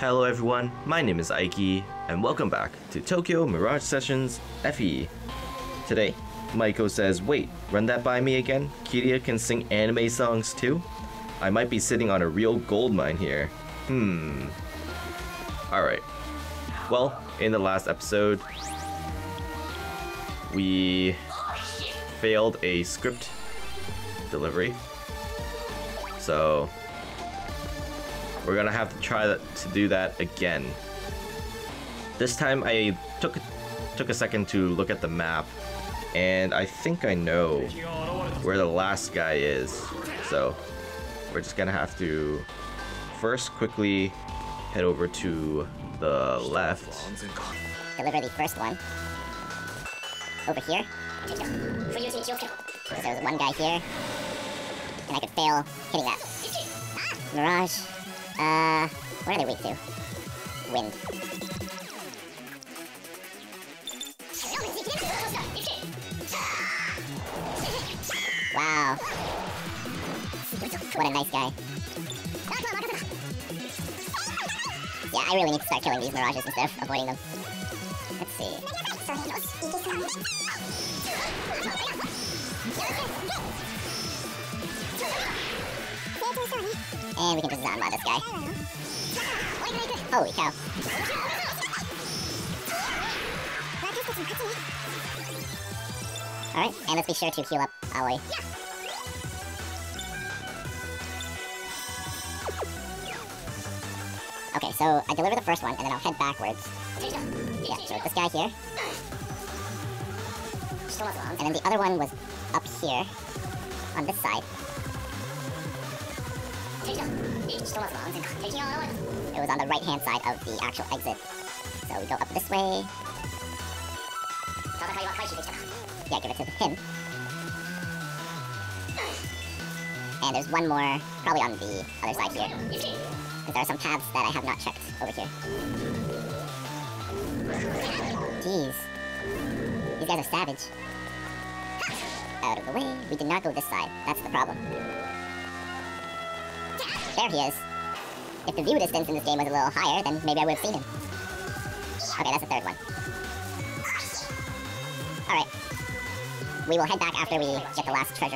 Hello everyone, my name is Aiki, and welcome back to Tokyo Mirage Sessions FE. Today, Maiko says, wait, run that by me again? Kiria can sing anime songs too? I might be sitting on a real gold mine here. Alright. Well, in the last episode, we failed a script delivery. So we're gonna have to try to do that again. This time I took a second to look at the map, and I think I know where the last guy is. So we're just gonna have to first quickly head over to the left. Deliver the first one over here. So there's one guy here, and I could fail hitting that. Mirage. What are they weak to? Wind. Wow. What a nice guy. Yeah, I really need to start killing these mirages instead of avoiding them. Let's see. And we can just Zanma this guy. Holy cow. Alright, and let's be sure to heal up Aoi. Okay, so I deliver the first one, and then I'll head backwards. Yeah, so this guy here. And then the other one was up here, on this side. It was on the right-hand side of the actual exit. So we go up this way. Yeah, give it to him. And there's one more, probably on the other side here. Because there are some paths that I have not checked over here. Jeez. These guys are savage. Out of the way. We did not go this side. That's the problem. There he is. If the view distance in this game was a little higher, then maybe I would have seen him. Okay, that's the third one. Alright. We will head back after we get the last treasure.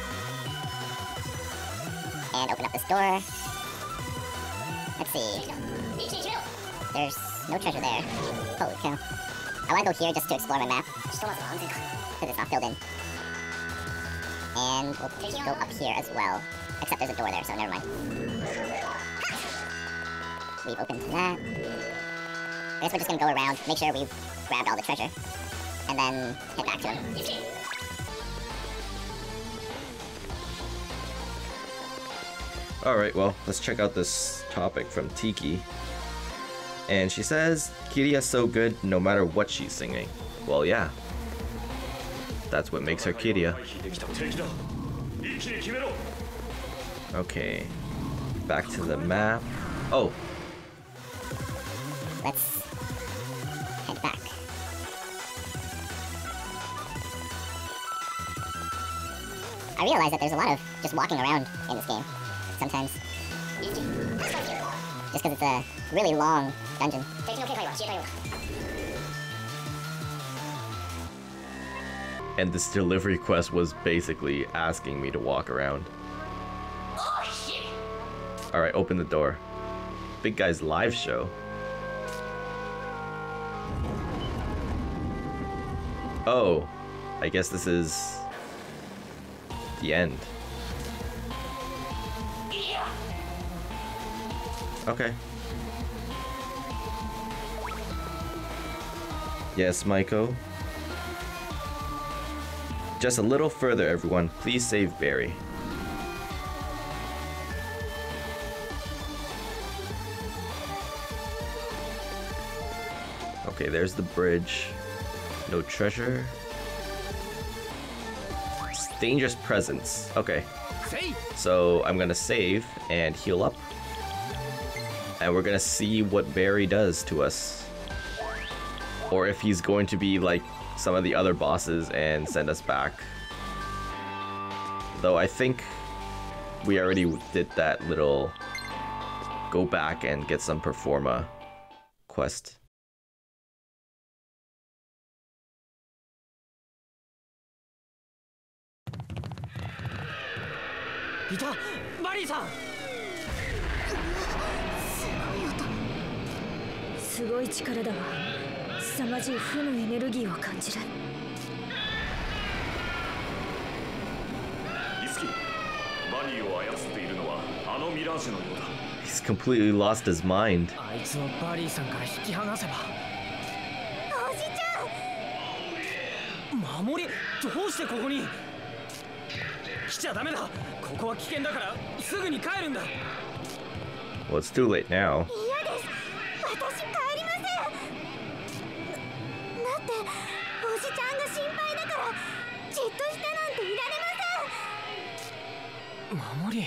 And open up this door. Let's see. There's no treasure there. Holy cow. I want to go here just to explore my map. Because it's not filled in. And we'll go up here as well. Except there's a door there, so never mind. We've opened that. I guess we're just gonna go around, make sure we've grabbed all the treasure, and then head back to him. Alright, well, let's check out this topic from Tiki. And she says, Kiria's so good no matter what she's singing. Well, yeah. That's what makes her Kiria. Okay. Back to the map. Oh! Let's head back. I realize that there's a lot of just walking around in this game. Sometimes. Just because it's a really long dungeon. And this delivery quest was basically asking me to walk around. Alright, open the door. Big guy's live show. Oh, I guess this is the end. Okay. Yes, Maiko. Just a little further, everyone. Please save Barry. Okay, there's the bridge. No treasure. Dangerous presence. Okay. So I'm gonna save and heal up. And we're gonna see what Barry does to us. Or if he's going to be like some of the other bosses and send us back. Though I think we already did that little go back and get some Performa quest. いた、マリーさん。 すごい力だわ。凄まじい負のエネルギーを感じる。 イスキ、バニーを操っているのはあのミラージュのようだ。 He's completely lost his mind. あいつをバリーさんから引き離せば。 おじちゃん。 守り、どうしてここに？来ちゃダメだ。ここは危険だからすぐに帰るんだ。 Well, it's too late now. 嫌です。私帰りません。だっておじちゃんが心配だからじっとしてなんていられません。 守り。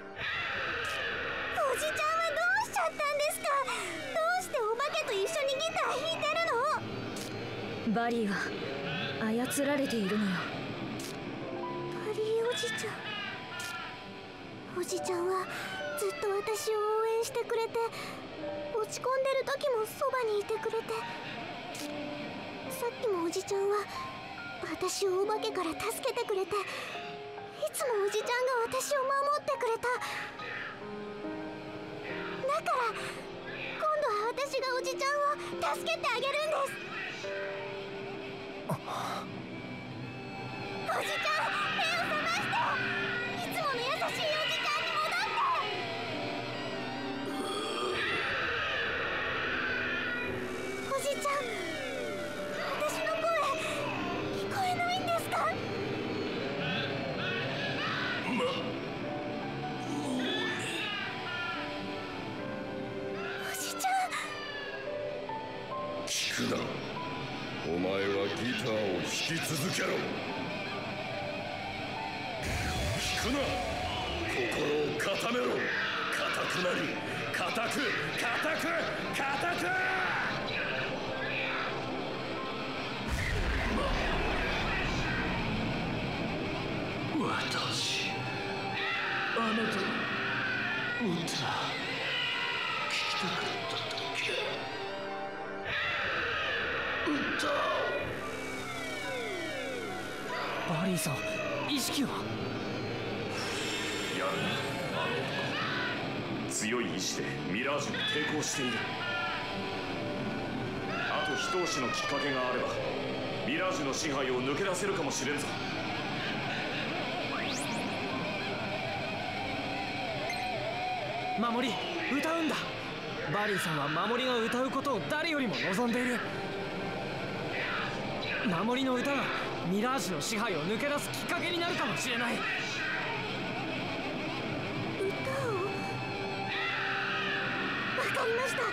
おじちゃんはどうしちゃったんですか。どうしてお化けと一緒にギター弾いてるの？バリーは操られているのよ。バリーおじちゃん。おじちゃんはずっと私を応援してくれて、落ち込んでる時もそばにいてくれて、さっきもおじちゃんは私をお化けから助けてくれて、いつもおじちゃんが私を守ってくれた。だから今度は私がおじちゃんを助けてあげるんです。おじちゃん、目を覚まして。いつもの優しいおじちゃんに戻って。おじちゃん、私の声聞こえないんですか？おじちゃん。 聞くな。お前はギターを弾き続けろ。聞くな。心を固めろ。固くなり、固く、固く、固く。私、あなたの歌、聞きたかっただけ。歌を。 バリーさん、意識は？ やるな、あの男。強い意志でミラージュに抵抗している。あと一押しのきっかけがあればミラージュの支配を抜け出せるかもしれんぞ。 守り、歌うんだ。バリーさんは守りが歌うことを誰よりも望んでいる。守りの歌がミラージュの支配を抜け出すきっかけになるかもしれない。 歌を。わかりました。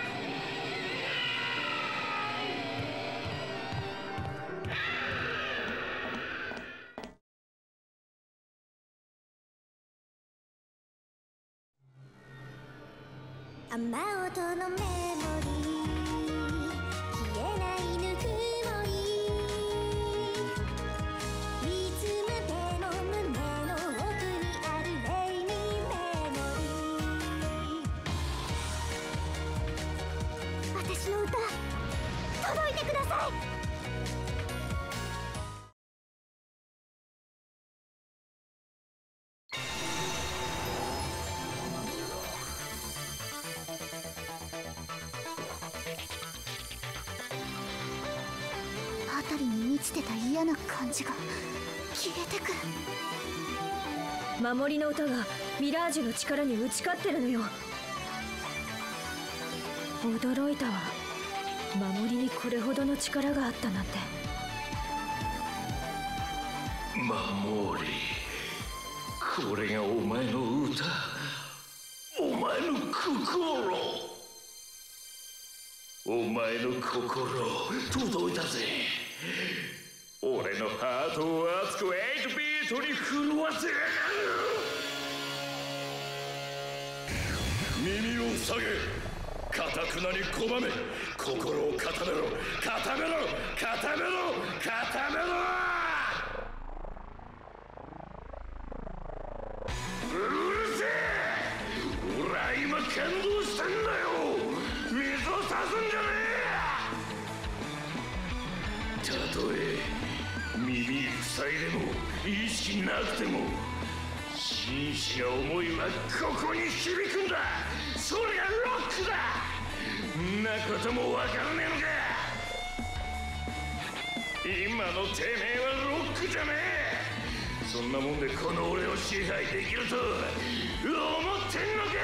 雨音のメモリー、消えないぬくもり、いつまでも胸の奥にあるレイニーメモリー。私の歌届いてください。辺りに満ちてた嫌な感じが消えてく。守りの歌がミラージュの力に打ち勝ってるのよ。驚いたわ。守りにこれほどの力があったなんて。 守り、これがお前の歌、お前の心。お前の心届いたぜ。俺のハートを熱く8ビートに震わせやがる。耳を下げ、かたくなに拒め。心を固めろ、固めろ、固めろ、固めろ。うるせえ。俺は今感動した。 せんなよ。水を差すんじゃねえ。たとえ耳塞いでも意識なくても真摯な思いはここに響くんだ。それがロックだ。んなこともわからねえのか。今のてめえはロックじゃねえ。そんなもんでこの俺を支配できると思ってんのか。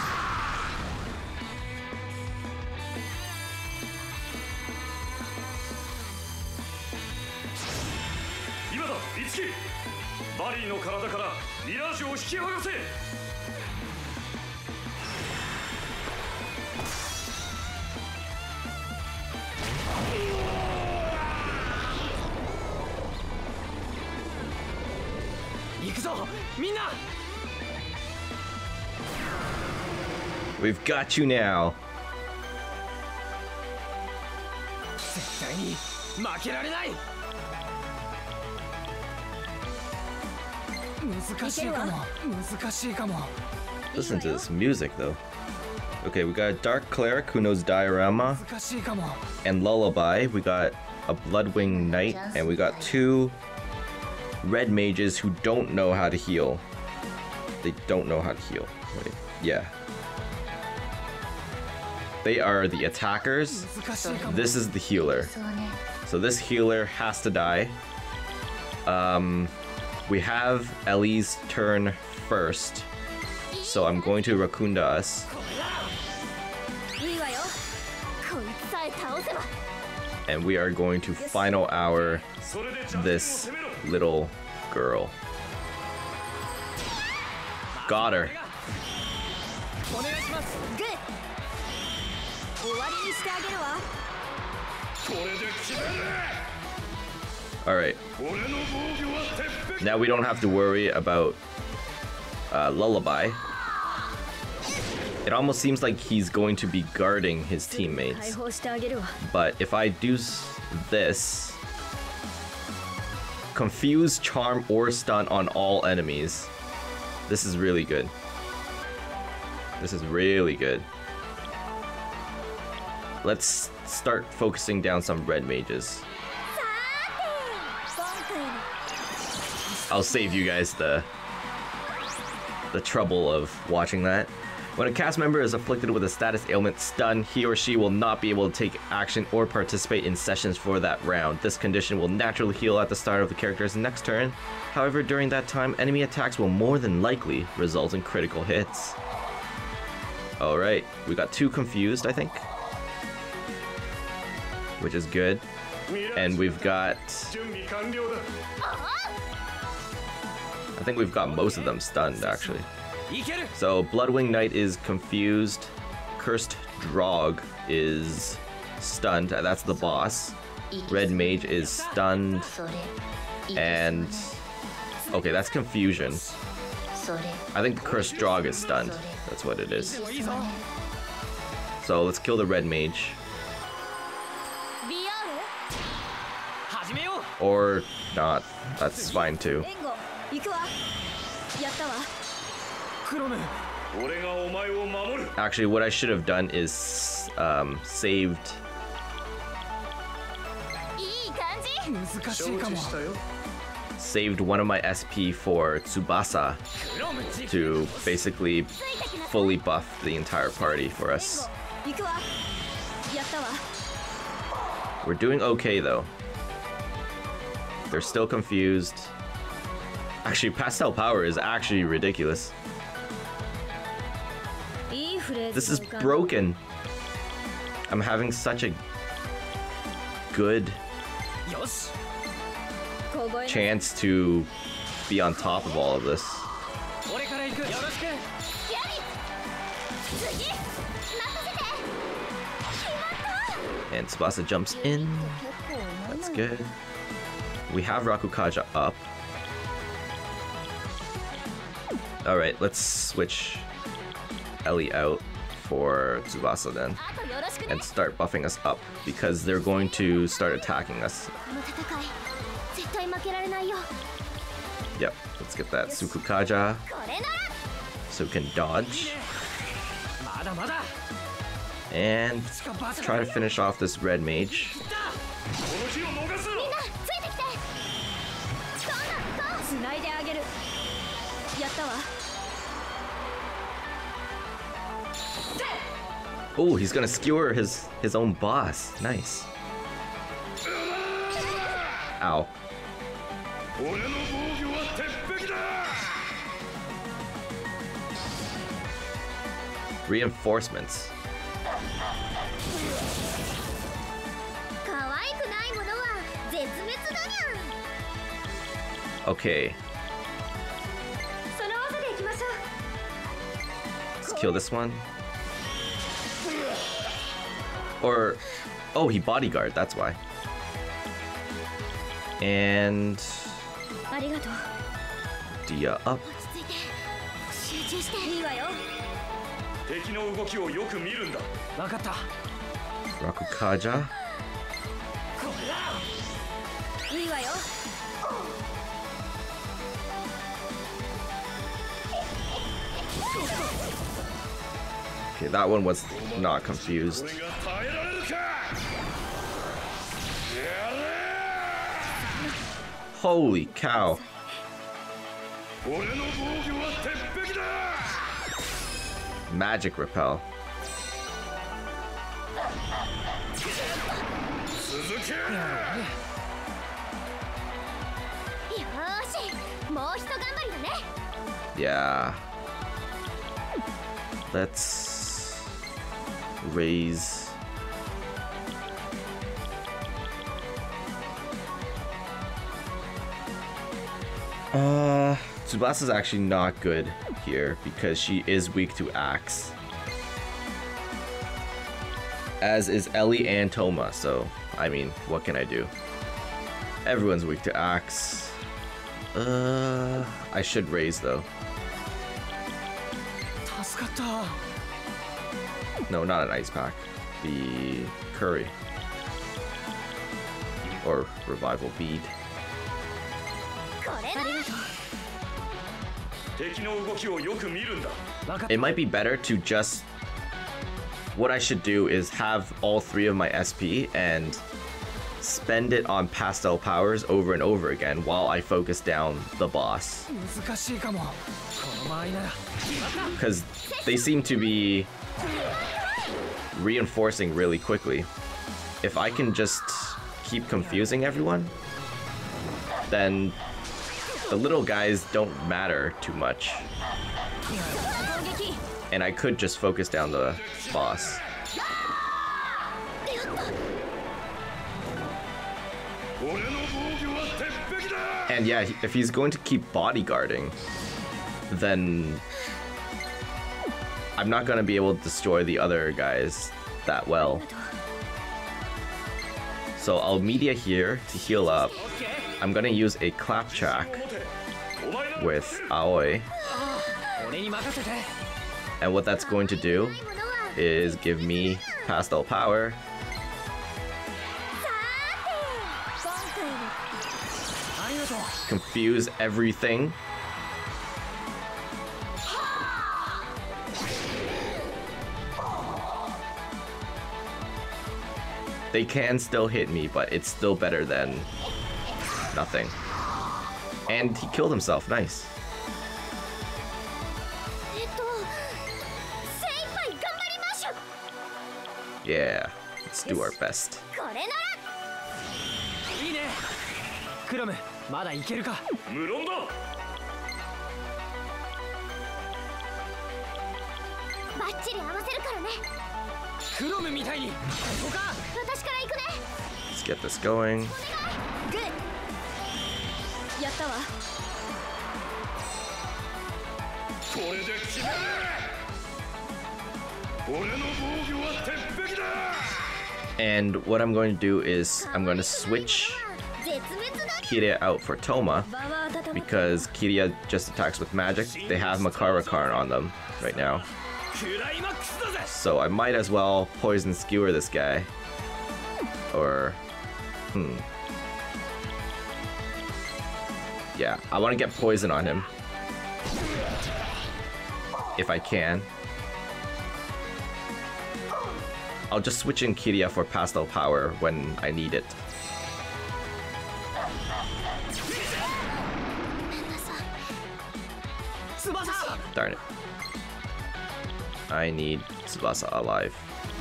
今だ、イツキ。バリーの体からミラージュを引き剥がせ。 行くぞ、みんな。 We've got you now. 絶対に負けられない。難しいかも、難しいかも。 Listen to this music though. Okay, we got a Dark Cleric who knows Diorama 難しいかも。 and Lullaby. We got a Bloodwing Knight, and we got 2 red mages who don't know how to heal. They don't know how to heal. Wait, yeah. They are the attackers. This is the healer. So this healer has to die. We have Ellie's turn first. So I'm going to Rakunda us. And we are going to final hour this little girl. Got her. Alright. Now we don't have to worry about Lullaby. It almost seems like he's going to be guarding his teammates. But if I do this, confuse, charm, or stun on all enemies. This is really good. This is really good. Let's start focusing down some red mages. I'll save you guys the trouble of watching that. When a cast member is afflicted with a status ailment stun, he or she will not be able to take action or participate in sessions for that round. This condition will naturally heal at the start of the character's next turn. However, during that time, enemy attacks will more than likely result in critical hits. Alright, we got 2 confused, I think. Which is good. And we've got... I think we've got most of them stunned, actually. So Bloodwing Knight is confused. Cursed Draug is stunned. That's the boss. Red Mage is stunned. And... okay, that's confusion. I think Cursed Draug is stunned. That's what it is. So let's kill the Red Mage. Or not. That's fine too. Actually, what I should have done is saved one of my SP for Tsubasa to basically fully buff the entire party for us. We're doing okay though. They're still confused. Actually, Pastel power is actually ridiculous. This is broken. I'm having such a good chance to be on top of all of this. And Tsubasa jumps in. That's good. We have Rakukaja up. Alright, let's switch Ellie out for Tsubasa then. And start buffing us up, because they're going to start attacking us. Yep, let's get that Sukukaja so we can dodge. And try to finish off this red mage. Oh, he's gonna skewer his own boss. Nice. Ow. Reinforcements. Okay. Let's kill this one. Or, oh, he bodyguard, that's why. And Dia up. Rakukaja. Okay, that one was not confused. Holy cow. Magic repel. Yeah. Let's raise. Tsubasa's actually not good here because she is weak to axe. As is Ellie and Toma, so I mean, what can I do? Everyone's weak to axe. I should raise though. No, not an ice pack. The curry. Or revival bead. It might be better to just... What I should do is have all 3 of my SP and spend it on Pastel powers over and over again while I focus down the boss. Because they seem to be reinforcing really quickly. If I can just keep confusing everyone, then the little guys don't matter too much. And I could just focus down the boss. And yeah, if he's going to keep bodyguarding, then I'm not going to be able to destroy the other guys that well. So I'll media here to heal up. I'm going to use a claptrap with Aoi. And what that's going to do is give me Pastel power. Confuse everything. They can still hit me, but it's still better than nothing. And he killed himself, nice. Yeah, let's do our best. Let's get this going. And what I'm going to do is I'm going to switch Kiria out for Toma because Kiria just attacks with magic. They have Makara Karn on them right now. So I might as well poison skewer this guy. Or yeah, I want to get poison on him if I can. I'll just switch in Kiria for Pastel power when I need it. Darn it. I need Tsubasa alive.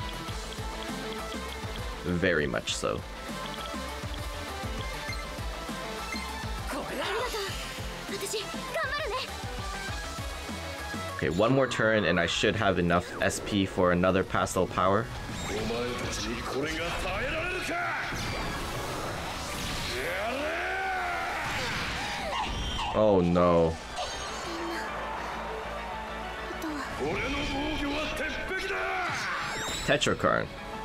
Very much so. Okay, one more turn and I should have enough SP for another Pastel power. Oh no. Tetrakarn.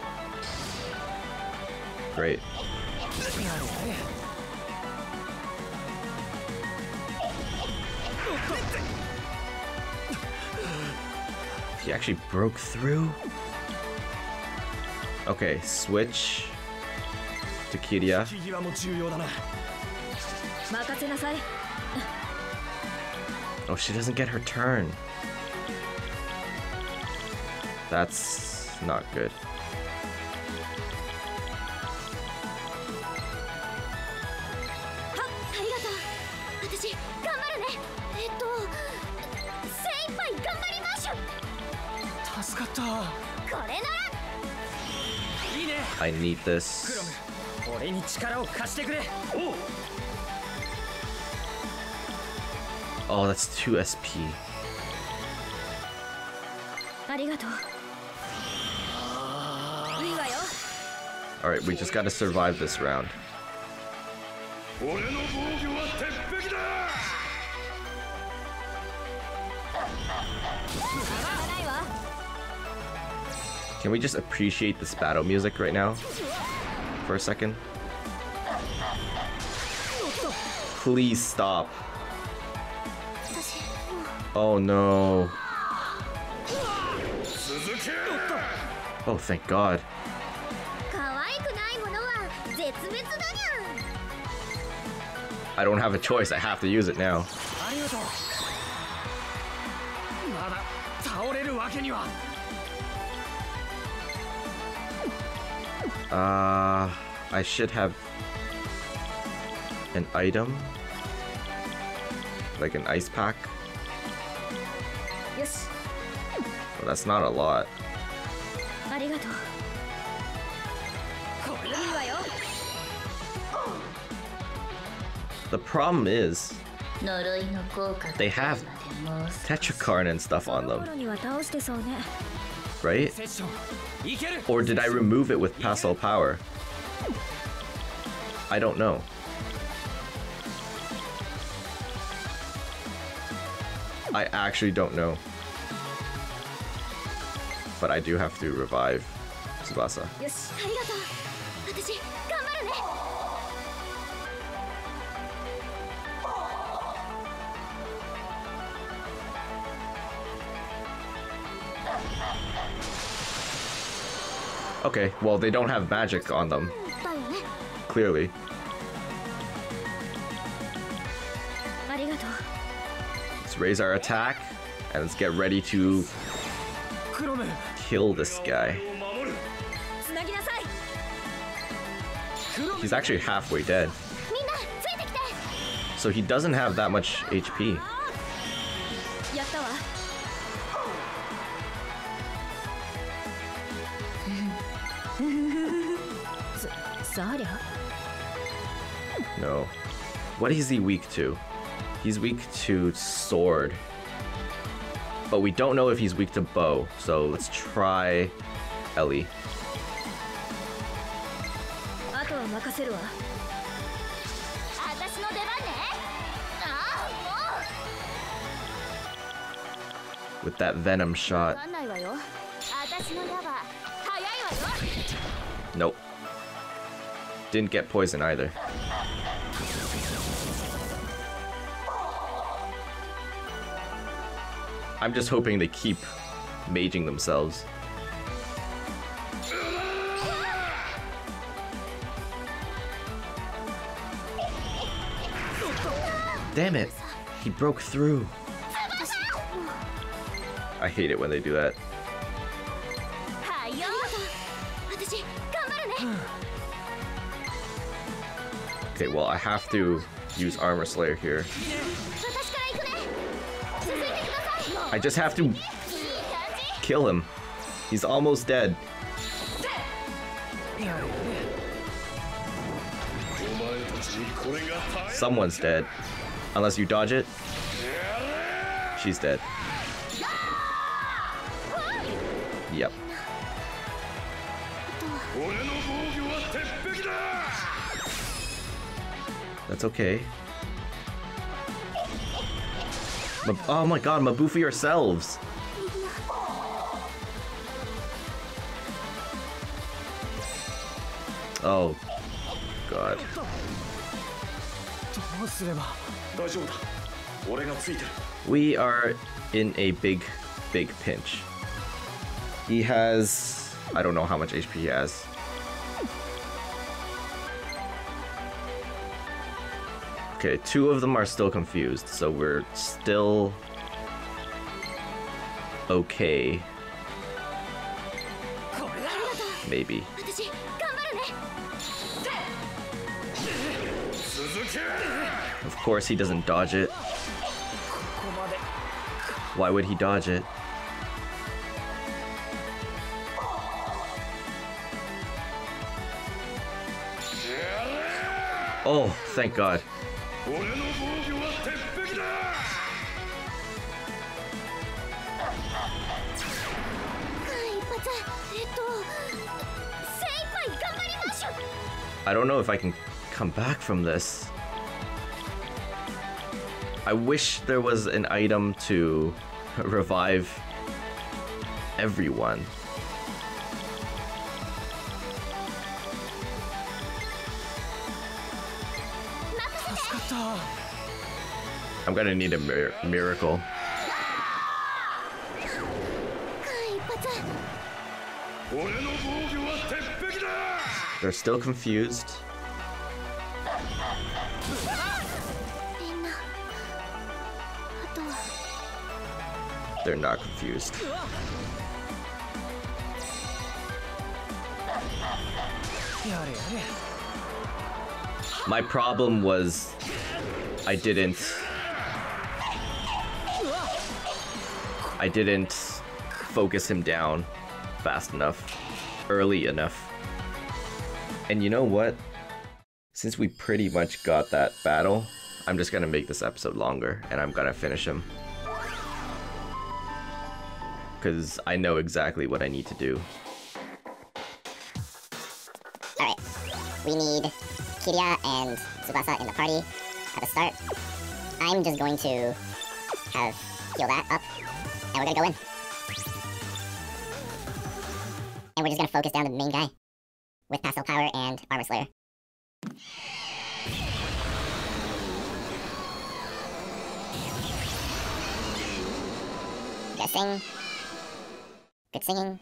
Great. He actually broke through? Okay, switch to Kiria. Oh, she doesn't get her turn. That's not good. I need this. Oh, that's 2 SP. Alright, we just gotta survive this round. Can we just appreciate this battle music right now? For a second? Please stop. Oh no. Oh, thank God. I don't have a choice, I have to use it now. I should have an item, like an ice pack. Yes. Well, that's not a lot. The problem is, they have Tetrakarn and stuff on them. Right? Or did I remove it with Pastel power? I don't know. I actually don't know. But I do have to revive Tsubasa. Okay, well, they don't have magic on them. Clearly. Let's raise our attack, and let's get ready to kill this guy. He's actually halfway dead. So he doesn't have that much HP. No. What is he weak to? He's weak to sword. But we don't know if he's weak to bow, so let's try Ellie. With that venom shot. Nope. Didn't get poison either. I'm just hoping they keep maging themselves. Damn it! He broke through. I hate it when they do that. Okay, well, I have to use Armor Slayer here. I just have to kill him. He's almost dead. Someone's dead. Unless you dodge it. She's dead. Yep. That's okay. Oh my god, Mabufi yourselves! Oh god. We are in a big pinch. He has... I don't know how much HP he has. Okay, 2 of them are still confused, so we're still okay. Maybe. Of course he doesn't dodge it. Why would he dodge it? Oh, thank God. I don't know if I can come back from this. I wish there was an item to revive everyone. I'm gonna need a miracle. They're still confused. They're not confused. My problem was I didn't focus him down fast enough, early enough. And you know what? Since we pretty much got that battle, I'm just gonna make this episode longer and I'm gonna finish him. Because I know exactly what I need to do. Alright, we need Kiria and Tsubasa in the party at the start. I'm just going to heal that up, and we're gonna go in. And we're just gonna focus down the main guy with Pastel Power and Armor Slayer. Gotta sing. Good singing.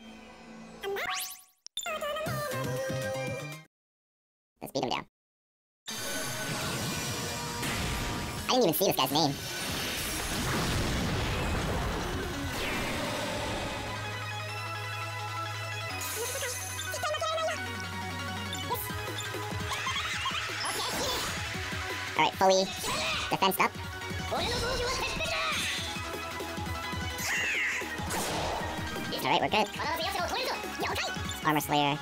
Let's beat him down. I didn't even see this guy's name. Alright, fully defensed up. Alright, we're good. Armor Slayer.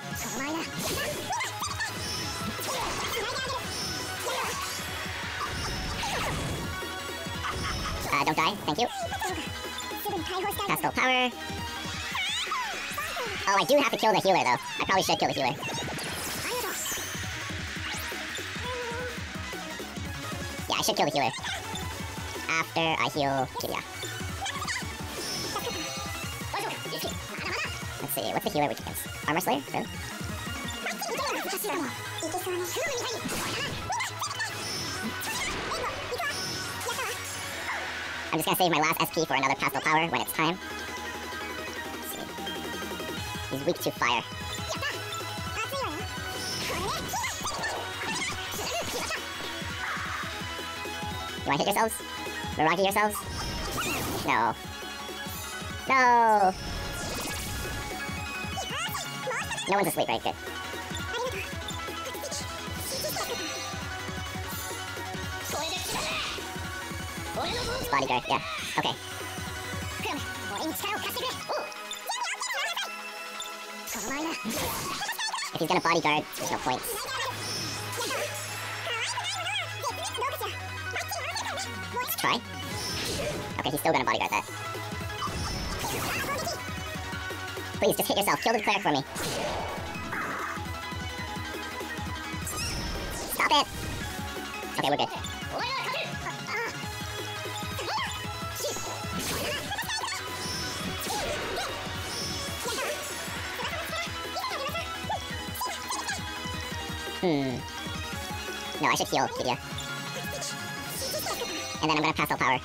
Don't die, thank you. Pastel Power. Oh, I do have to kill the healer though. I probably should kill the healer. Yeah, I should kill the healer after I heal Kiria. Let's see, what's the healer weak against? Armor Slayer? Really? I'm just gonna save my last SP for another Pastel Power when it's time. Let's see. He's weak to fire. You wanna hit yourselves? Mirage yourselves? No. No! No one's asleep, right? Good. It's bodyguard, yeah. Okay. If he's gonna bodyguard, there's no point. Let's try. Okay, he's still gonna bodyguard that. Please, just hit yourself. Kill the cleric for me. Stop it! Okay, we're good. No, I should heal Kiria. And then I'm gonna Pastel power.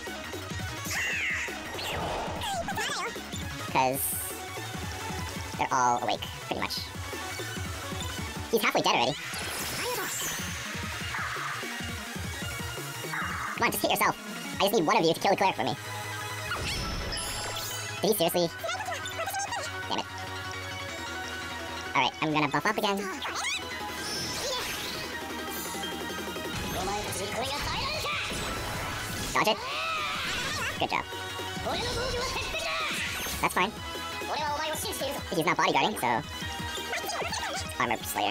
Because they're all awake, pretty much. He's halfway dead already. Come on, just hit yourself. I just need one of you to kill the cleric for me. Did he seriously? Damn it. Alright, I'm gonna buff up again. Dodge it. Good job. That's fine. He's not bodyguarding, so... Armor Slayer.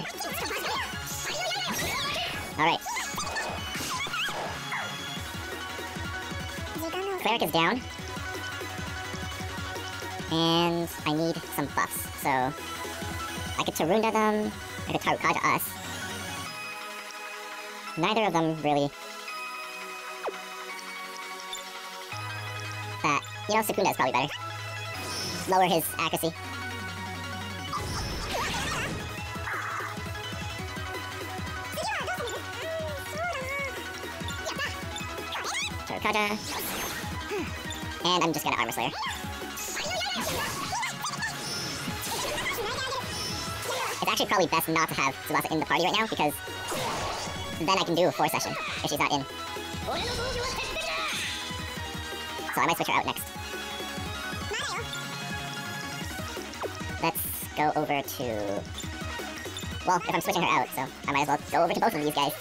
Alright. Cleric is down. And I need some buffs, so... I could Tarunda them, I could Tarukaja us. Neither of them really... You know, Sukuna is probably better. Lower his accuracy. Tarukaja. And I'm just gonna Armor Slayer. It's actually probably best not to have Tsubasa in the party right now, because then I can do a 4 session if she's not in. So I might switch her out next. Let's go over to... Well, if I'm switching her out, so I might as well go over to both of these guys.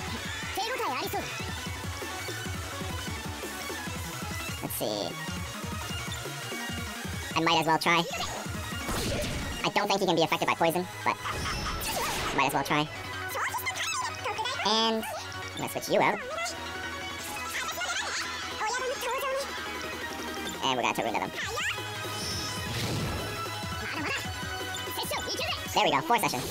Let's see... I might as well try. I don't think he can be affected by poison, but... might as well try. And... I'm gonna switch you out. And we're gonna Taruna them. There we go, 4 sessions.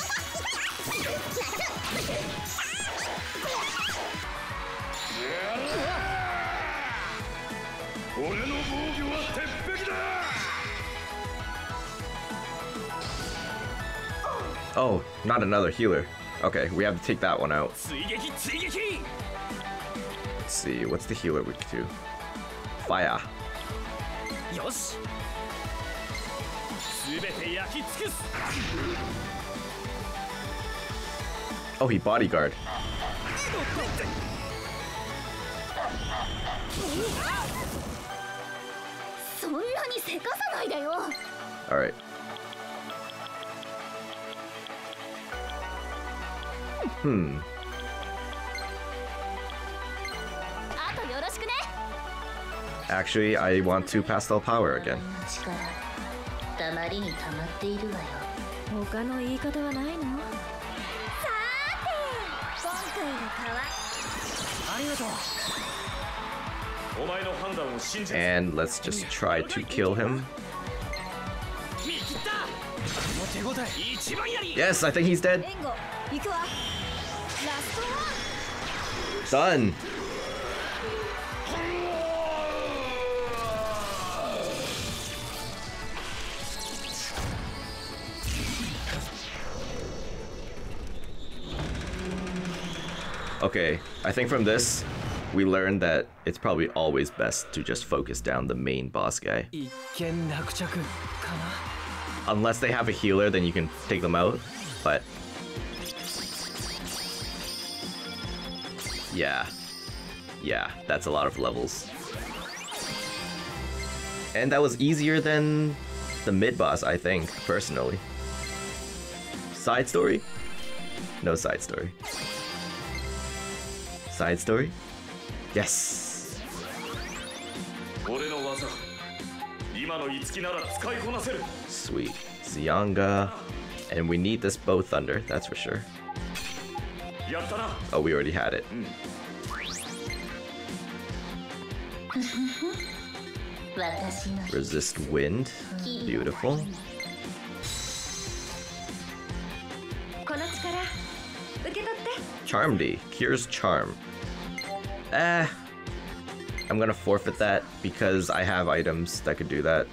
Oh, not another healer. Okay, we have to take that one out. Let's see, what's the healer we can do? Fire. Oh, he bodyguard. Alright. Actually, I want to Pastel power again. And let's just try to kill him. Yes, I think he's dead. Done. Okay, I think from this, we learned that it's probably always best to just focus down the main boss guy. Unless they have a healer, then you can take them out, but... Yeah, that's a lot of levels. And that was easier than the mid-boss, I think, personally. Side story? No side story. Side story? Yes! Sweet. Zyanga. And we need this bow thunder, that's for sure. Oh, we already had it. Resist wind. Beautiful. Charm D. Cures charm. I'm gonna forfeit that because I have items that could do that.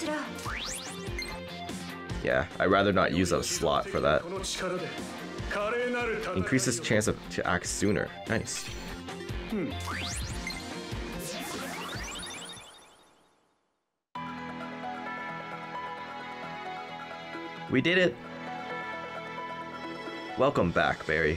Yeah, I'd rather not use a slot for that. Increases chance to act sooner. Nice. We did it! Welcome back, Barry.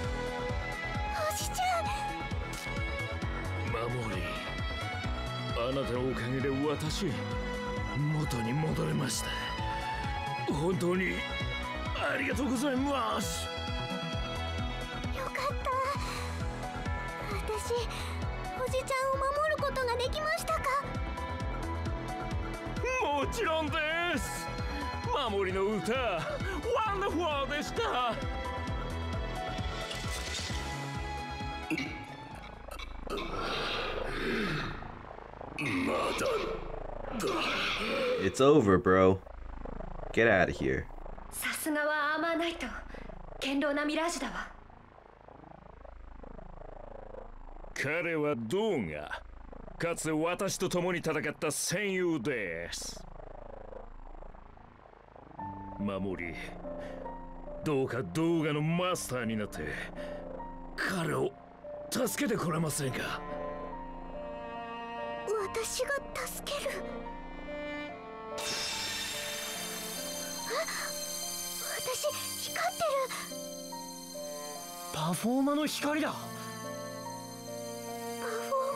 It's over, bro. Get out of here. さすがはアーマーナイト。堅牢なミラージュだわ。 彼はドウがかつて私と共に戦った戦友です。守り、どうかドウガのマスターになって彼を助けてくれませんか。 私が助ける。私光ってる。 パフォーマの光だ。 パフォ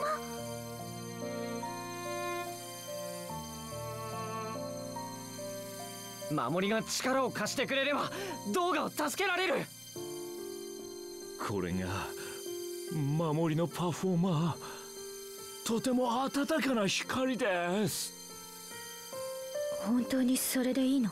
ーマ。 守りが力を貸してくれれば動画を助けられる。 これが守りのパフォーマー。とても温かな光です。 本当にそれでいいの？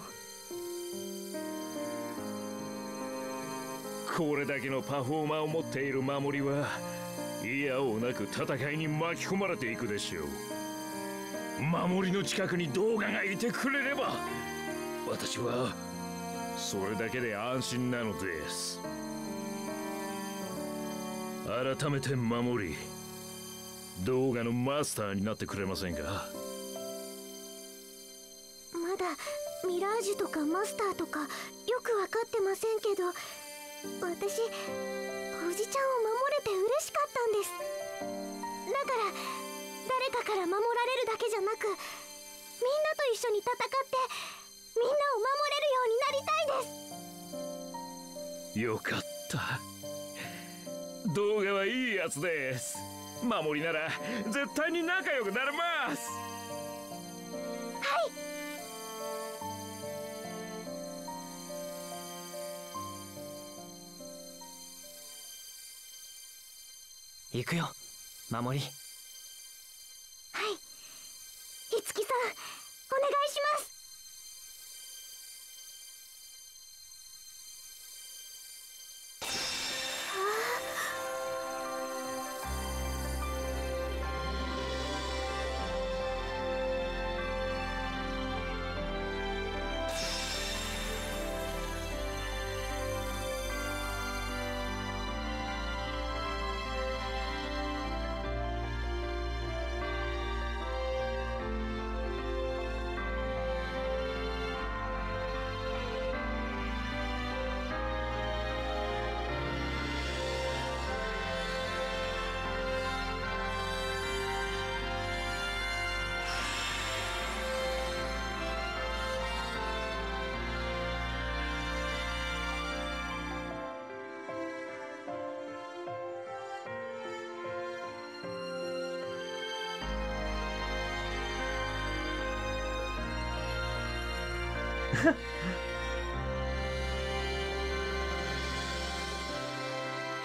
これだけのパフォーマーを持っている守りはいやおなく戦いに巻き込まれていくでしょう。守りの近くに動画がいてくれれば私はそれだけで安心なのです。改めて守り、動画のマスターになってくれませんか。 まだミラージュとかマスターとかよく分かってませんけど、私おじちゃんを守れて嬉しかったんです。だから誰かから守られるだけじゃなく、みんなと一緒に戦ってみんなを守れるようになりたいです。 よかった。動画はいいやつです。守りなら絶対に仲良くなれます。 はい。 行くよ、守り。 はい。いつきさん、お願いします。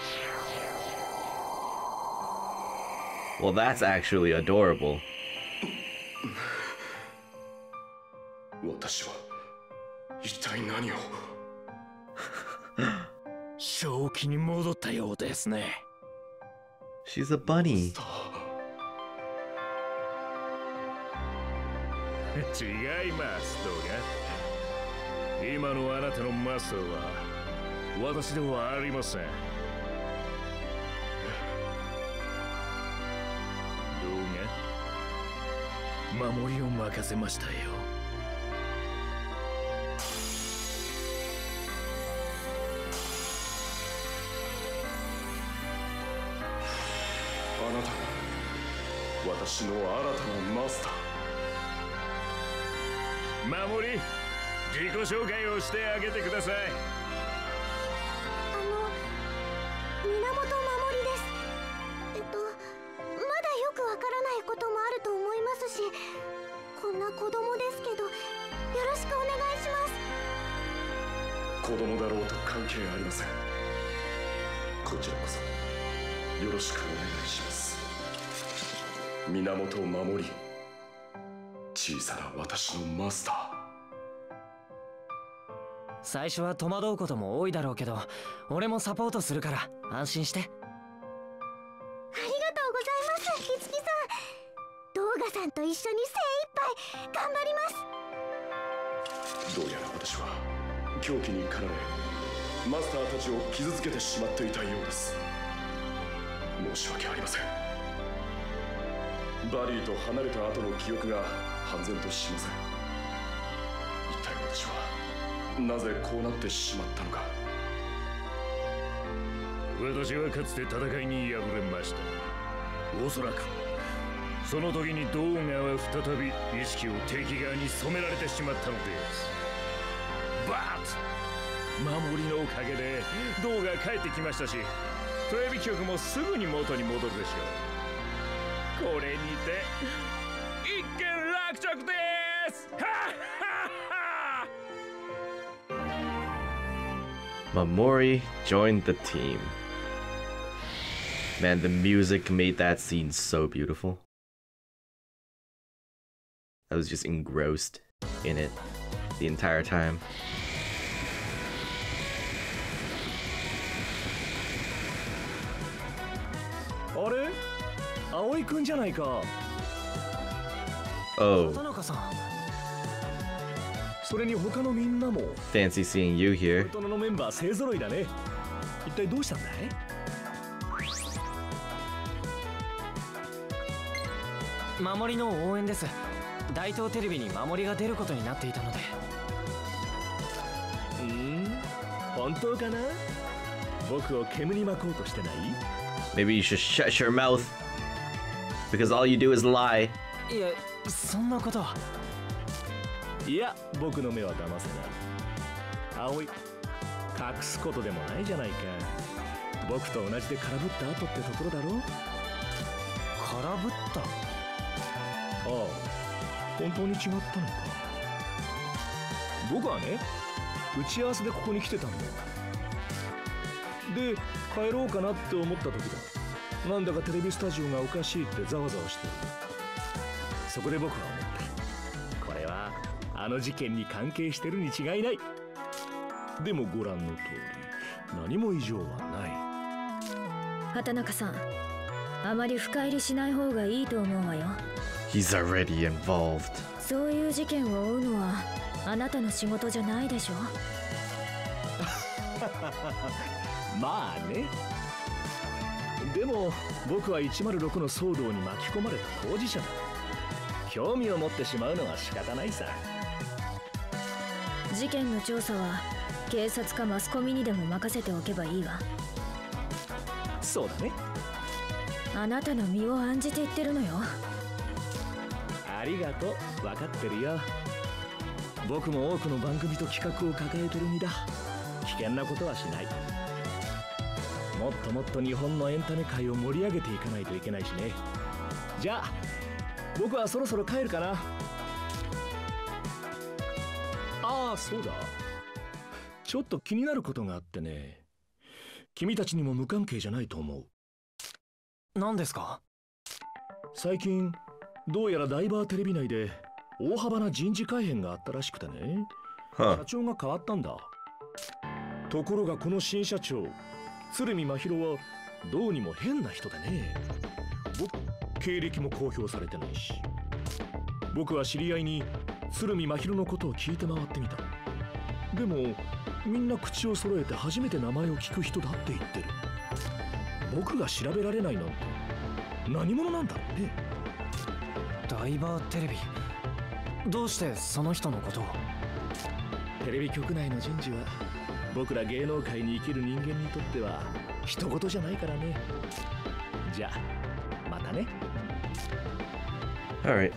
Well, that's actually adorable. 私は一体何を。 正気に戻ったようですね。 She's a bunny. 違いますとが。今のあなたのマスターは私ではありません。どうが守りを任せましたよ。あなたが私の新たなマスター。守り、自己紹介をしてあげてください。 源守です。まだよくわからないこともあると思いますし、こんな子供ですけどよろしくお願いします。 子供だろうと関係ありません。こちらこそよろしくお願いします。源守り、小さな私のマスター。 最初は戸惑うことも多いだろうけど、俺もサポートするから安心して。 ありがとうございます、ひつきさん。ドーガさんと一緒に精一杯頑張ります。 どうやら私は狂気に駆られマスターたちを傷つけてしまっていたようです。申し訳ありません。バリーと離れた後の記憶が半然としません。一体私はなぜこうなってしまったのか。私はかつて戦いに敗れました。おそらくその時にドーガは再び意識を敵側に染められてしまったのです。バッ守りのおかげでドーガ帰ってきましたし、テレビ局もすぐに元に戻るでしょう。これにて一件落着です。 Mamori joined the team. Man, the music made that scene so beautiful. I was just engrossed in it the entire time. Oh. Fancy seeing you here. 一体どうしたんだい？守りの応援です。大東テレビに守りが出ることになっていたので。 本当かな？僕を煙に巻こうとしてない？ Maybe you should shut your mouth. Because all you do is lie. いや、そんなことは。 いや、僕の目は騙せない。葵、隠すことでもないじゃないか。僕と同じで空振った後ってところだろ？ 空振った？ ああ、本当に違ったのか。僕はね、打ち合わせでここに来てたんだ。で、帰ろうかなって思った時だ。なんだかテレビスタジオがおかしいってざわざわしてる。そこで僕は思った。これはあの事件に関係してるに違いない。でもご覧の通り、何も異常はない。 畑中さん、あまり深入りしない方がいいと思うわよ。 He's already involved. そういう事件を追うのはあなたの仕事じゃないでしょ。 まあね。でも僕は106の騒動に巻き込まれた当事者だ。興味を持ってしまうのは仕方ないさ。 事件の調査は警察かマスコミにでも任せておけばいいわ。 そうだね。 あなたの身を案じて言ってるのよ。 ありがとう、分かってるよ。僕も多くの番組と企画を抱えてる身だ。危険なことはしない。もっともっと日本のエンタメ界を盛り上げていかないといけないしね。じゃあ僕はそろそろ帰るかな。ああ、そうだ。ちょっと気になることがあってね。君たちにも無関係じゃないと思う。 何ですか？ 最近どうやらダイバーテレビ内で大幅な人事改変があったらしくてね。 Huh. 社長が変わったんだ。ところがこの新社長、鶴見真宙はどうにも変な人でね。経歴も公表されてないし。僕は知り合いに鶴見真宙のことを聞いて回ってみた。でもみんな口を揃えて初めて名前を聞く人だって言ってる。僕が調べられないなんて何者なんだろうね。 ダイバーテレビ、どうしてその人のことを？ テレビ局内の人事は僕ら芸能界に生きる人間にとっては人事じゃないからね。じゃあまたね。 Alright.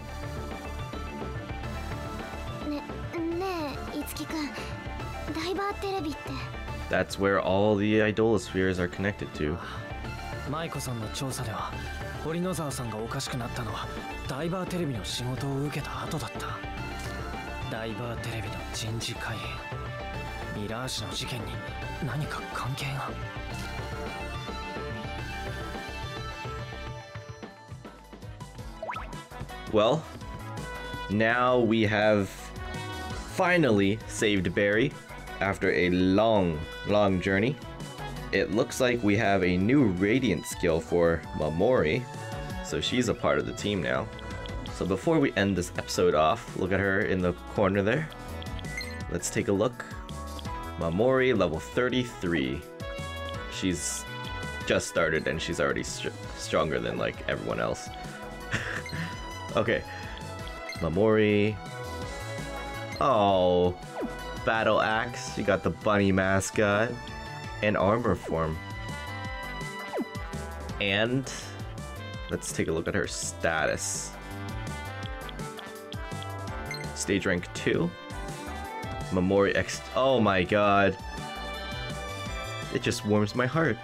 ねえ、いつきくん、ダイバーテレビって。 That's where all the idolospheres are connected to. 舞子さんの調査では堀野沢さんがおかしくなったのはダイバーテレビの仕事を受けた後だった。ダイバーテレビの人事改変、ミラージュの事件に何か関係が。 Well, now we have finally saved Barry after a long journey. It looks like we have a new radiant skill for Mamori, so she's a part of the team now. So before we end this episode off, look at her in the corner there. Let's take a look. Mamori, level 33. She's just started and she's already stronger than like everyone else. Okay, Mamori. Oh, battle axe. She got the bunny mascot and armor form. And let's take a look at her status. Stage rank 2. Mamori X. Oh my god. It just warms my heart.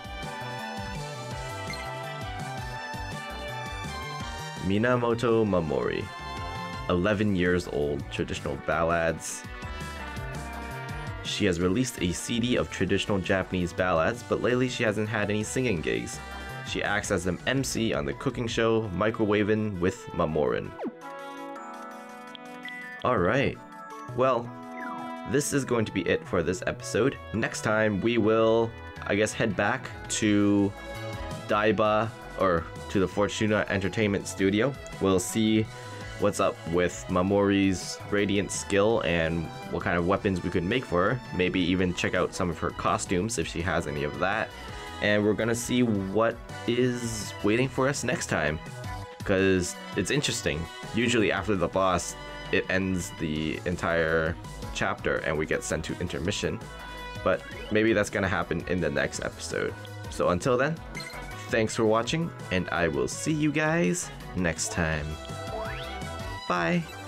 Minamoto Mamori. 11 years old, traditional ballads. She has released a CD of traditional Japanese ballads, but lately she hasn't had any singing gigs. She acts as an MC on the cooking show Microwavin' with Mamorin. Alright, well, this is going to be it for this episode. Next time we will, I guess, head back to Daiba, or to the Fortuna Entertainment Studio. We'll see what's up with Mamori's radiant skill and what kind of weapons we could make for her. Maybe even check out some of her costumes if she has any of that. And we're gonna see what is waiting for us next time, because it's interesting. Usually after the boss, it ends the entire chapter and we get sent to intermission, but maybe that's gonna happen in the next episode. So until then, thanks for watching, and I will see you guys next time. Bye!